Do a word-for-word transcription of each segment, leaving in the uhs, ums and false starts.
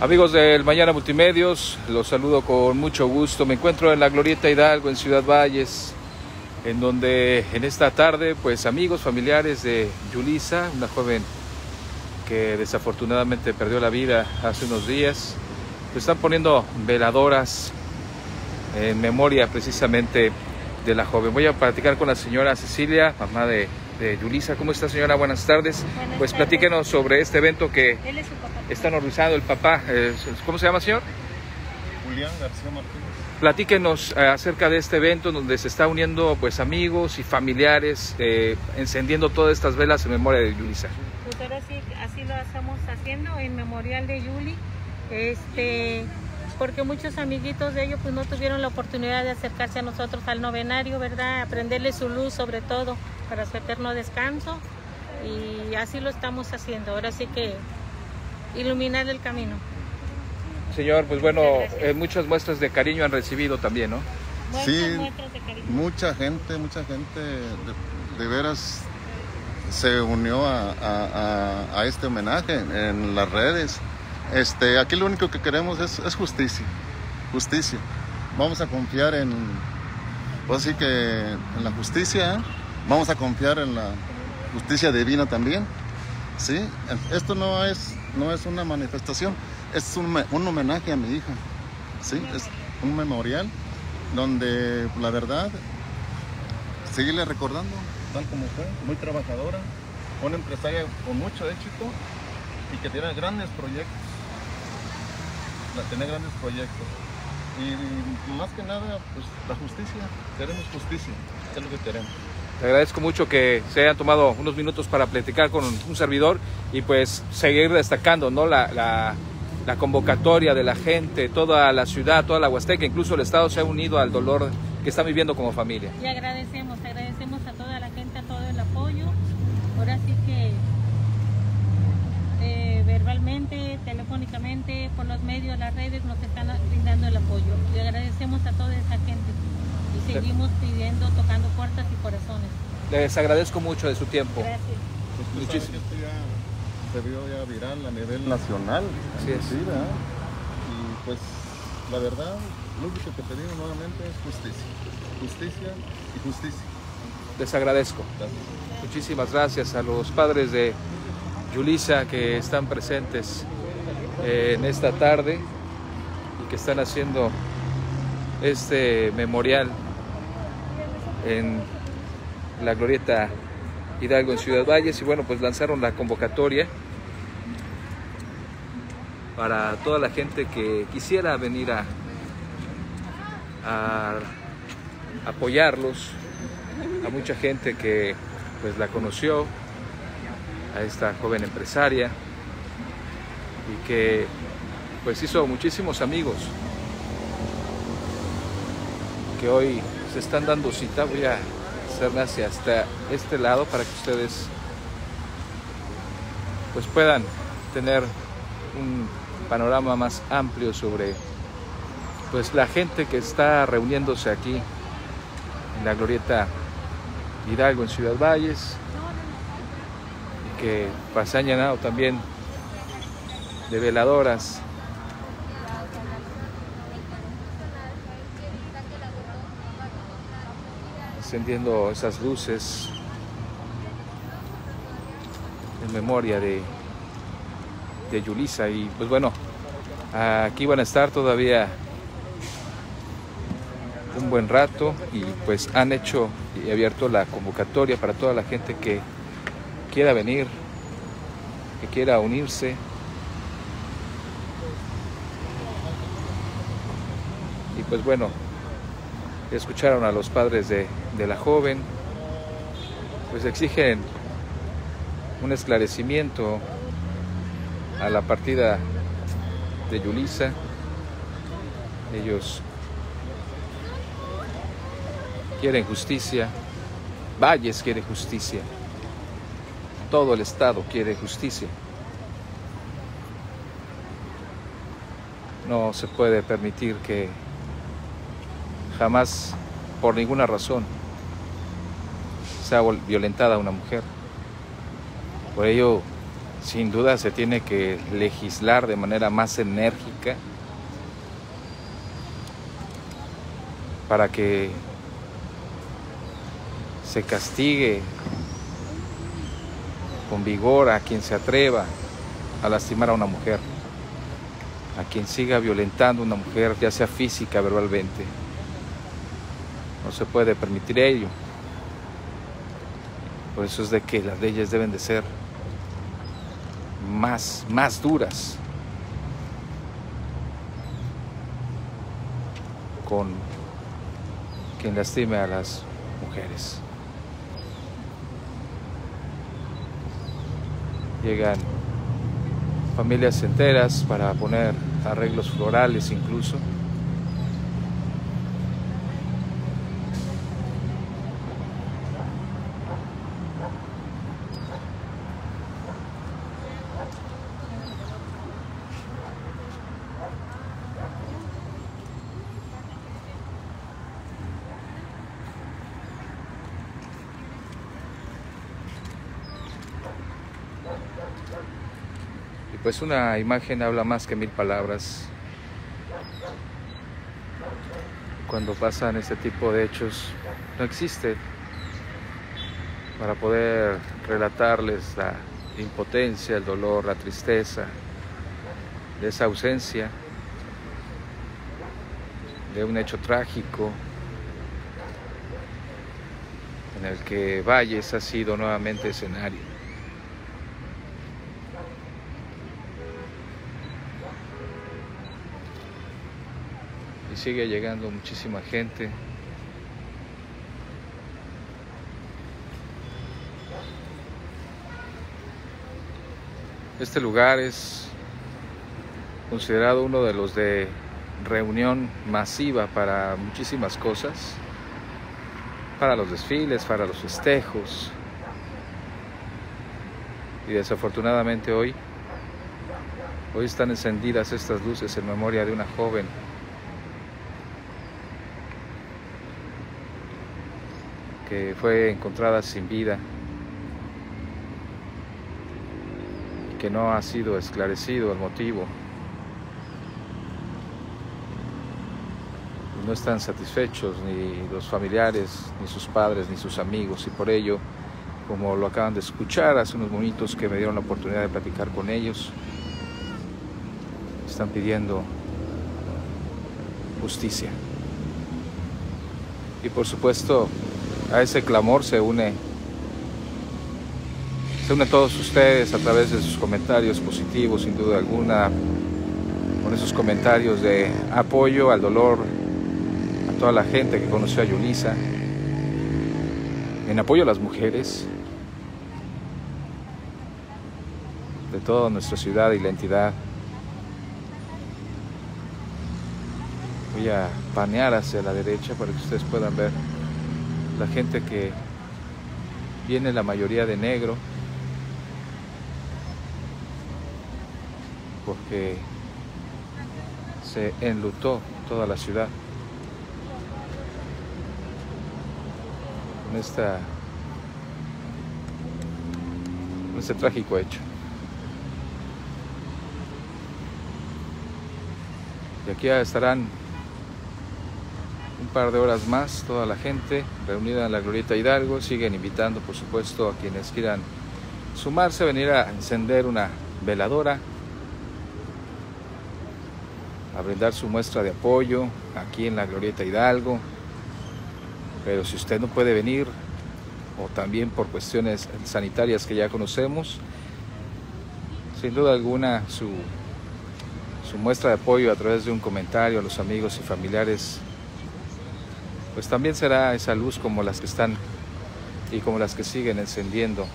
Amigos del Mañana Multimedios, los saludo con mucho gusto. Me encuentro en la Glorieta Hidalgo, en Ciudad Valles, en donde en esta tarde, pues amigos, familiares de Yulisa, una joven que desafortunadamente perdió la vida hace unos días, pues están poniendo veladoras en memoria precisamente de la joven. Voy a platicar con la señora Cecilia, mamá de, de Yulisa. ¿Cómo está, señora? Buenas tardes. Buenas pues tardes. Platíquenos sobre este evento que Él es su papá. están organizando el papá. Eh, ¿Cómo se llama, señor? Julián García Martínez. Platíquenos eh, acerca de este evento donde se está uniendo pues amigos y familiares, eh, encendiendo todas estas velas en memoria de Yulisa. Pues ahora sí, así lo estamos haciendo en memorial de Yuli, este, porque muchos amiguitos de ellos pues no tuvieron la oportunidad de acercarse a nosotros al novenario, ¿verdad? Aprenderle su luz sobre todo para su eterno descanso, y así lo estamos haciendo. Ahora sí que iluminar el camino. Señor, pues bueno, eh, muchas muestras de cariño han recibido también, ¿no? Muestras, Sí, muestras de cariño. mucha gente, mucha gente de, de veras se unió a, a- a- a este homenaje en las redes. Este, aquí lo único que queremos es, es justicia, justicia. Vamos a confiar en, pues sí que en la justicia, ¿eh? Vamos a confiar en la justicia divina también, ¿sí? Esto no es, no es una manifestación, es un, me- un homenaje a mi hija, ¿sí? Es un memorial donde la verdad, seguirle recordando tal como fue, muy trabajadora, una empresaria con mucho éxito y que tiene grandes proyectos, la tiene grandes proyectos. Y, y más que nada, pues la justicia, queremos justicia, es lo que queremos. Te agradezco mucho que se hayan tomado unos minutos para platicar con un servidor y pues seguir destacando, ¿no? la, la, la convocatoria de la gente, toda la ciudad, toda la Huasteca, incluso el Estado se ha unido al dolor que están viviendo como familia. Y agradecemos, agradecemos a toda la gente, a todo el apoyo. Ahora sí que eh, verbalmente, telefónicamente, por los medios, las redes nos están brindando el apoyo. Y agradecemos a toda esa gente. Y seguimos pidiendo, tocando puertas y corazones. Les agradezco mucho de su tiempo. Gracias. Pues tú Muchísimo. sabes que esto ya se vio ya viral a nivel nacional. Así es. Sí, ¿verdad? Y pues la verdad, lo único que pedimos nuevamente es justicia. Justicia y justicia. Les agradezco. Gracias. Muchísimas gracias a los padres de Yulisa que están presentes eh, en esta tarde y que están haciendo este memorial en la Glorieta Hidalgo en Ciudad Valles. Y bueno, pues lanzaron la convocatoria para toda la gente que quisiera venir a, a apoyarlos, a mucha gente que pues la conoció, a esta joven empresaria y que pues hizo muchísimos amigos que hoy se están dando cita. Voy a hacerme hacia hasta este lado para que ustedes pues puedan tener un panorama más amplio sobre pues la gente que está reuniéndose aquí en la Glorieta Hidalgo en Ciudad Valles, y que pues, se han llenado también de veladoras, encendiendo esas luces en memoria de, de Yulisa. Y pues bueno, aquí van a estar todavía un buen rato y pues han hecho y abierto la convocatoria para toda la gente que quiera venir, que quiera unirse. Y pues bueno, escucharon a los padres de, de la joven, pues exigen un esclarecimiento a la partida de Yulisa. Ellos quieren justicia, Valles quiere justicia, todo el estado quiere justicia. No se puede permitir que jamás, por ninguna razón, sea violentada una mujer. Por ello, sin duda se tiene que legislar de manera más enérgica para que se castigue con vigor a quien se atreva a lastimar a una mujer, a quien siga violentando a una mujer, ya sea física o verbalmente. No se puede permitir ello. Por eso es de que las leyes deben de ser más, más duras con quien lastime a las mujeres. Llegan familias enteras para poner arreglos florales incluso. Pues una imagen habla más que mil palabras. Cuando pasan este tipo de hechos, no existe para poder relatarles la impotencia, el dolor, la tristeza de esa ausencia, de un hecho trágico en el que Valles ha sido nuevamente escenario. Y sigue llegando muchísima gente. Este lugar es considerado uno de los de reunión masiva para muchísimas cosas, para los desfiles, para los festejos. Y desafortunadamente hoy, hoy están encendidas estas luces en memoria de una joven que fue encontrada sin vida, que no ha sido esclarecido el motivo. No están satisfechos ni los familiares, ni sus padres, ni sus amigos, y por ello, como lo acaban de escuchar hace unos minutos que me dieron la oportunidad de platicar con ellos, están pidiendo justicia. Y por supuesto, a ese clamor se une, se unen todos ustedes a través de sus comentarios positivos, sin duda alguna, con esos comentarios de apoyo al dolor, a toda la gente que conoció a Yulisa, en apoyo a las mujeres de toda nuestra ciudad y la entidad. Voy a panear hacia la derecha para que ustedes puedan ver la gente que viene, la mayoría de negro, porque se enlutó toda la ciudad con esta con este trágico hecho. Y aquí estarán un par de horas más toda la gente reunida en la Glorieta Hidalgo. Siguen invitando, por supuesto, a quienes quieran sumarse, venir a encender una veladora, a brindar su muestra de apoyo aquí en la Glorieta Hidalgo. Pero si usted no puede venir, o también por cuestiones sanitarias que ya conocemos, sin duda alguna su, su muestra de apoyo a través de un comentario a los amigos y familiares, pues también será esa luz como las que están y como las que siguen encendiendo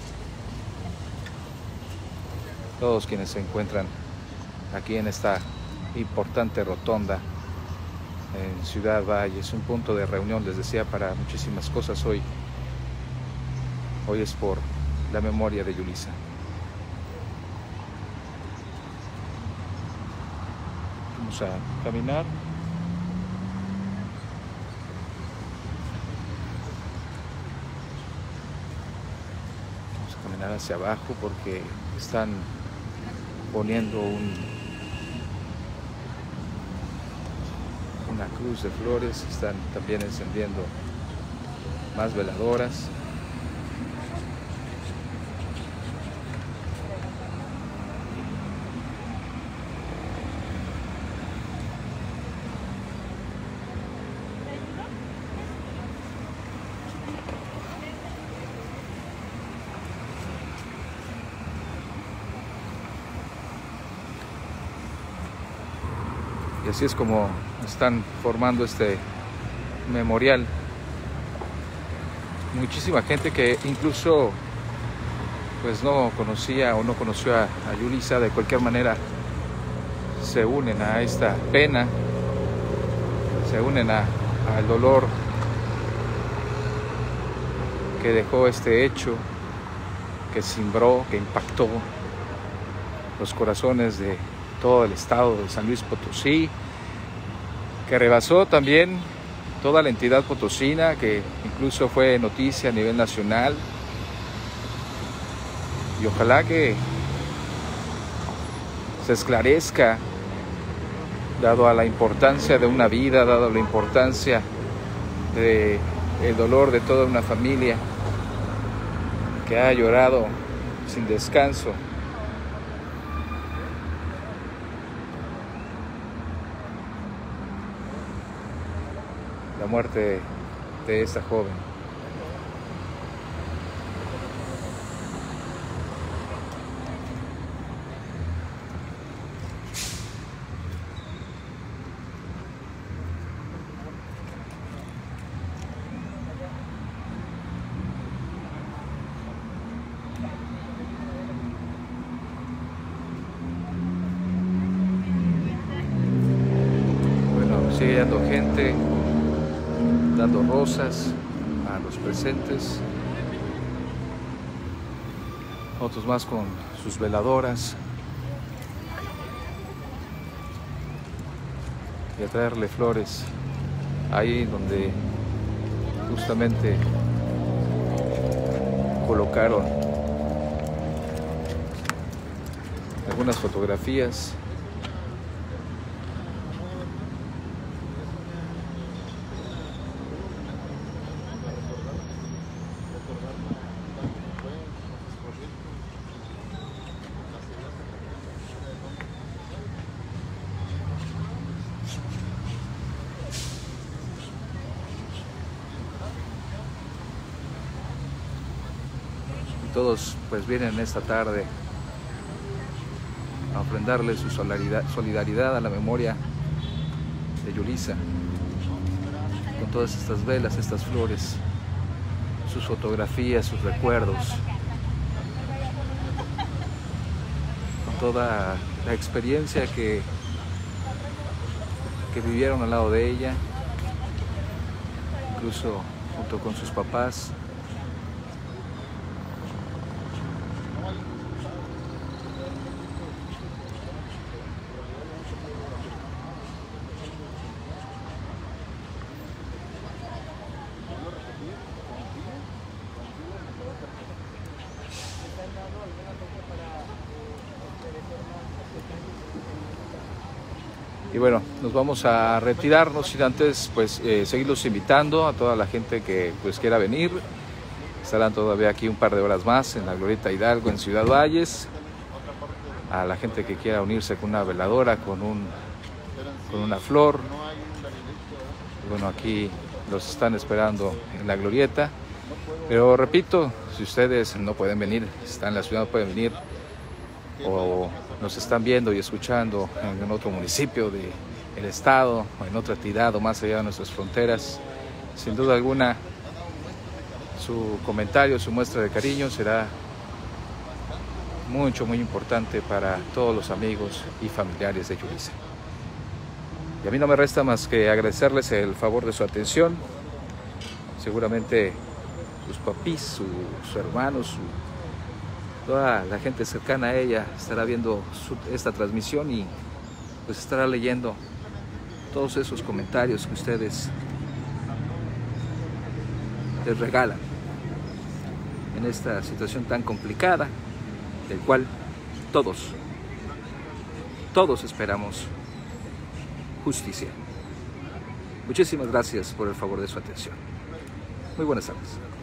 todos quienes se encuentran aquí en esta importante rotonda en Ciudad Valles, un punto de reunión, les decía, para muchísimas cosas. Hoy, hoy es por la memoria de Yulisa. Vamos a caminar. Vamos a caminar hacia abajo porque están poniendo un, una cruz de flores, están también encendiendo más veladoras. Y así es como están formando este memorial. Muchísima gente que incluso pues no conocía o no conoció a, a Yulisa, de cualquier manera se unen a esta pena, se unen a, al dolor que dejó este hecho, que cimbró, que impactó los corazones de todo el estado de San Luis Potosí, que rebasó también toda la entidad potosina, que incluso fue noticia a nivel nacional. Y ojalá que se esclarezca, dado a la importancia de una vida, dado a la importancia de el dolor de toda una familia que ha llorado sin descanso. La muerte de esta joven. Bueno, sigue llegando gente, dando rosas a los presentes, otros más con sus veladoras, y a traerle flores ahí donde justamente colocaron algunas fotografías. Todos pues vienen esta tarde a ofrendarle su solidaridad, solidaridad a la memoria de Yulisa, con todas estas velas, estas flores, sus fotografías, sus recuerdos, con toda la experiencia que, que vivieron al lado de ella, incluso junto con sus papás. Y bueno, nos vamos a retirarnos sin antes pues eh, seguirlos invitando a toda la gente que pues quiera venir. Estarán todavía aquí un par de horas más en la Glorieta Hidalgo en Ciudad Valles. A la gente que quiera unirse con una veladora, con un con una flor. Y bueno, aquí los están esperando en la Glorieta. Pero repito, si ustedes no pueden venir, están en la ciudad, no pueden venir, o nos están viendo y escuchando en otro municipio del estado o en otra entidad o más allá de nuestras fronteras, sin duda alguna su comentario, su muestra de cariño será mucho, muy importante para todos los amigos y familiares de Yulisa. Y a mí no me resta más que agradecerles el favor de su atención. Seguramente sus papis, su, su hermano, su toda la gente cercana a ella estará viendo su, esta transmisión y pues estará leyendo todos esos comentarios que ustedes les regalan. en esta situación tan complicada, del cual todos, todos esperamos justicia. Muchísimas gracias por el favor de su atención. Muy buenas tardes.